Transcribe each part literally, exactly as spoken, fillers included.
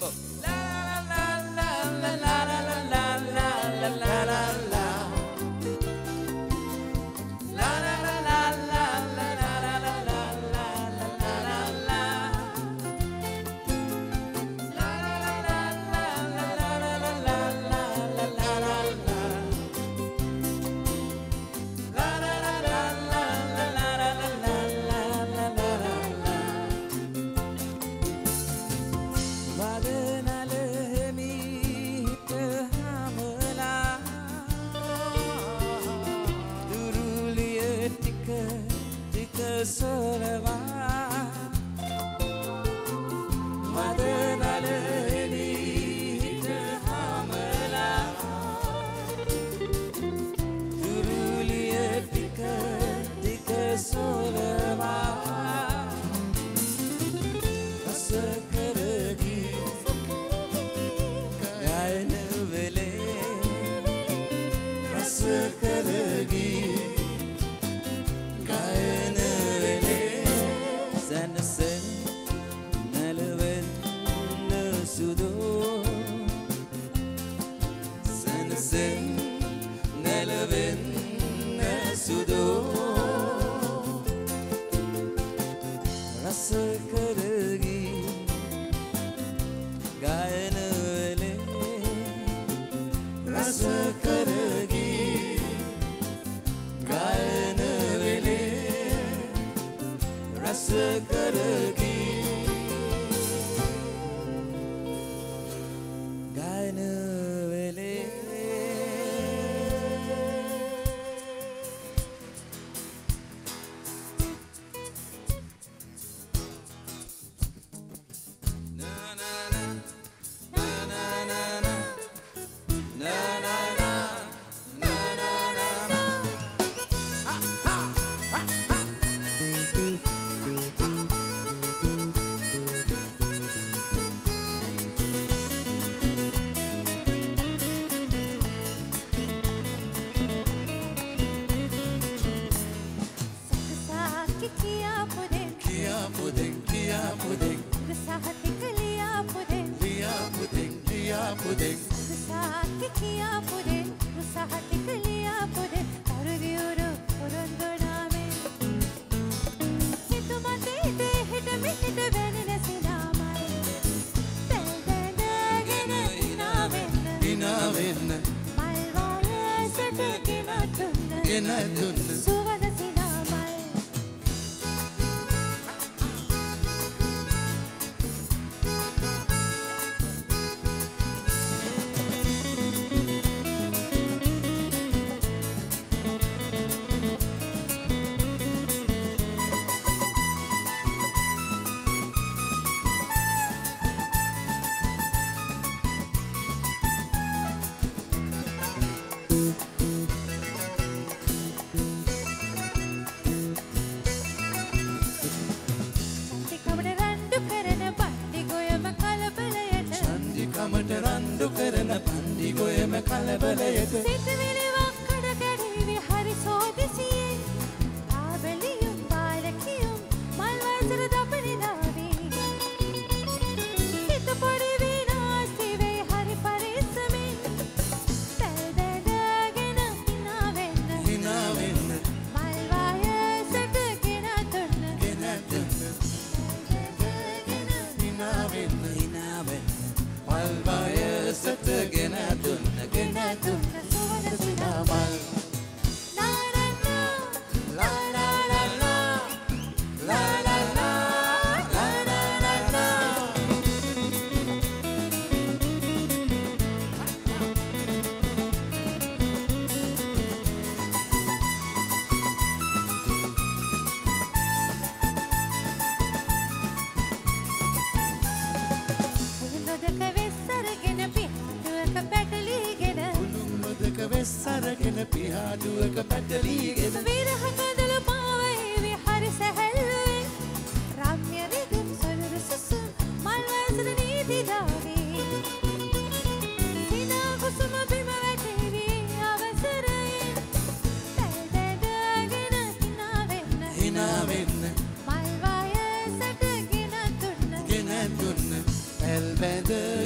Elbette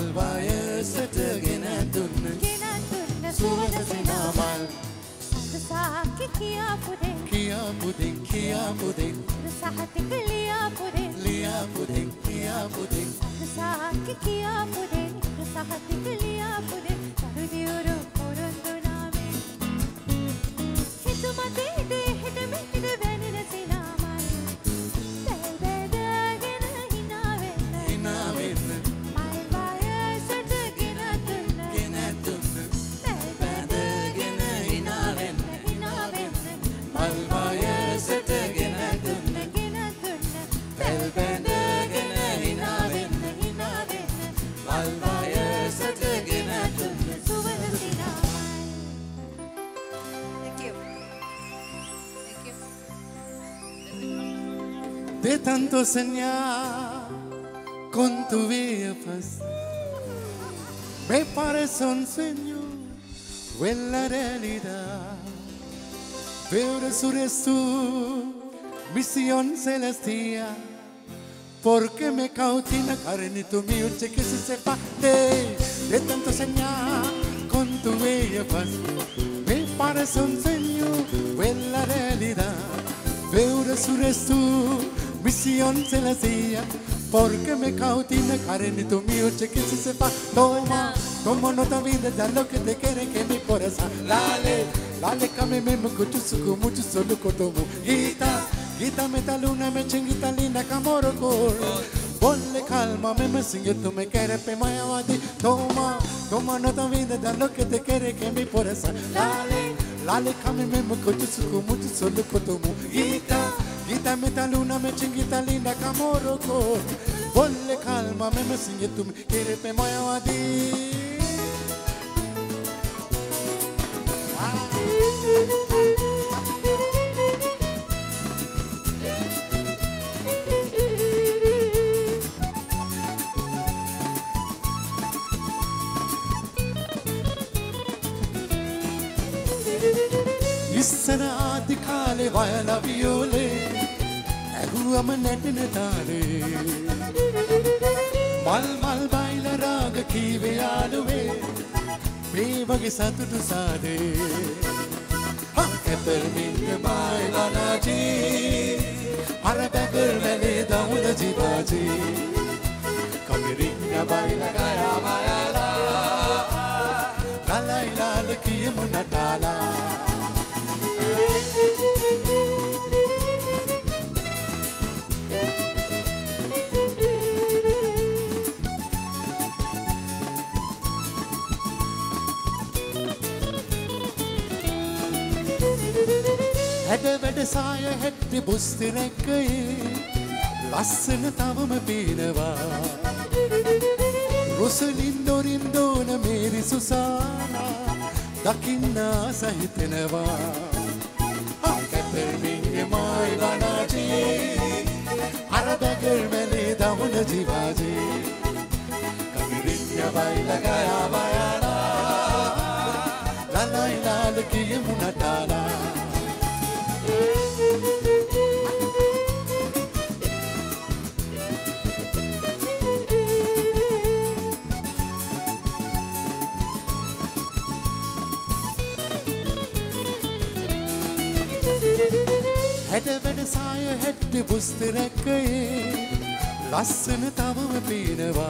මල් වයසට ගෙන දුන්න සුවඳ සිනාමල් සාකි කියාපු දෙන් කියාපු දෙන් කියාපු දෙන් සහතික ලියාපු දෙන් ලියාපු දෙන් කියාපු දෙන් සාකි කියාපු දෙන් සහතික ලියාපු දෙන් කරුදියුරු පොරොන්දු නාමේ හිතුමතේ දේ හිත මෙහිද වැනින සිනාමල් තැල්බැදගෙන හිනා වෙන්න හිනා වෙන්න මල් වයසට ගෙන දුන්න ගෙන දුන්න තැල්බැදගෙන හිනා වෙන්න හිනා වෙන්න මල් වයසට ගෙන දුන්න ගෙන දුන්න තෙල් බැඳගෙන හිනා වෙන්න හිනා වෙන්න මල් වයසට ගෙන දුන්න සුවඳ සිනාමල්. Thank you. Thank you. de tanto soñar con tu bella faz me parece un sueño o en la realidad pero eres tú misión celestial porque me cautiva carenito mío che que se sepa de, de tanto soñar con tu bella faz me parece un sueño o en la realidad pero eres tú misión celestial porque me cautiva carenito mío che que se sepa toma toma nota vida de lo que te quiere que mi corazón dale dale came me mucho suco mucho solo cotomo gita gita me ta luna me chingita linda camoro cor ponle calma me me sigue tú me quieres pe mayawadi toma toma nota vida de lo que te quiere que mi corazón dale dale came me mucho suco mucho solo cotomo gita gita me ta luna me chingita linda camoro cor ponle calma me me sigue tú me quieres pe mayawadi ඉස්සර ආදි කාලේ වයල වියෝලේ ඇහුවම නැටෙන තාලේ මල් මල් බයිල රාග කීවේ යාළුවේ මේ වගේ සතුටු සාදේ ඇපල් මින්න මයි වනාජී අර බැගල් මැලේ දවුන ජීවාජී කමිරින්න බයිල ගයා මයලා ලලයිලාල කියමු නටාලා හැඩ වැඩ සාය හැට්ටි බුස්ති රැක්කයේ ලස්සන තවම පේනවා රුසලින් දොරින් දෝන මේරි සුසානා දකින්න සහිතෙනවා කැපෙමින්නේ මයි වනාජී අර බැගල් මැලේ දවුන ජීවාජී කමිරින්ය බයිල ගයා බයලා ලලයිලාල කියමු නටාලා හැඩ වැඩ සාය හැට්ටි බුස්ති රැක්කයේ ලස්සන තවම පේනවා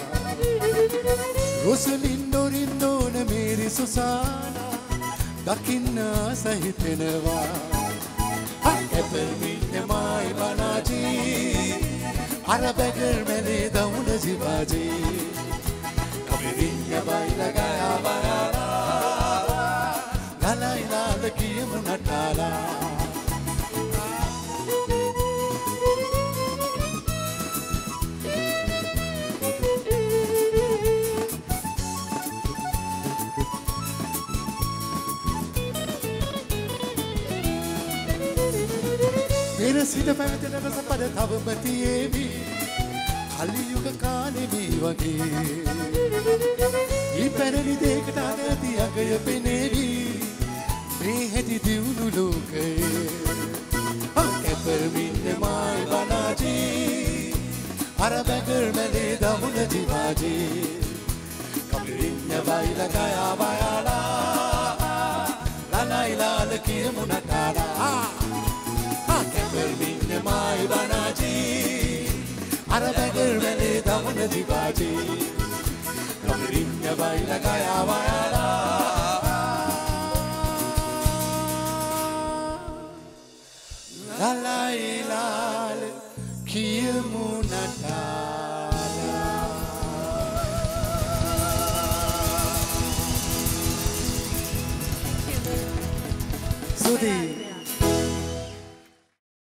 රුසලින් දොරින් දෝන මේරි සුසානා දකින්න සහිතෙනවා කැපෙමින්න මයි වනාජී අර බැගල් මැලේ දවුන ජීවාජී කමිරින්ය බයිල ගයා බයලා ලලයිලාල කියමු නටාලා පෙර සිට පැවතෙන රසපද තවම තියේවි කලියුග කාලේ මේ වගේ ඉපැරණි දෙයකට අගති අගය පෙනේවි මේ හැටි දියුණු ලෝකයේ කැපෙමින්න මයි වනාජී අර බැගල් මැලේ දවුන ජීවාජී Rinya baila kaya bayala Lana ilala kia munatala Kemper minne mai banaji Arabagar mele damana dibaji Rinya baila kaya bayala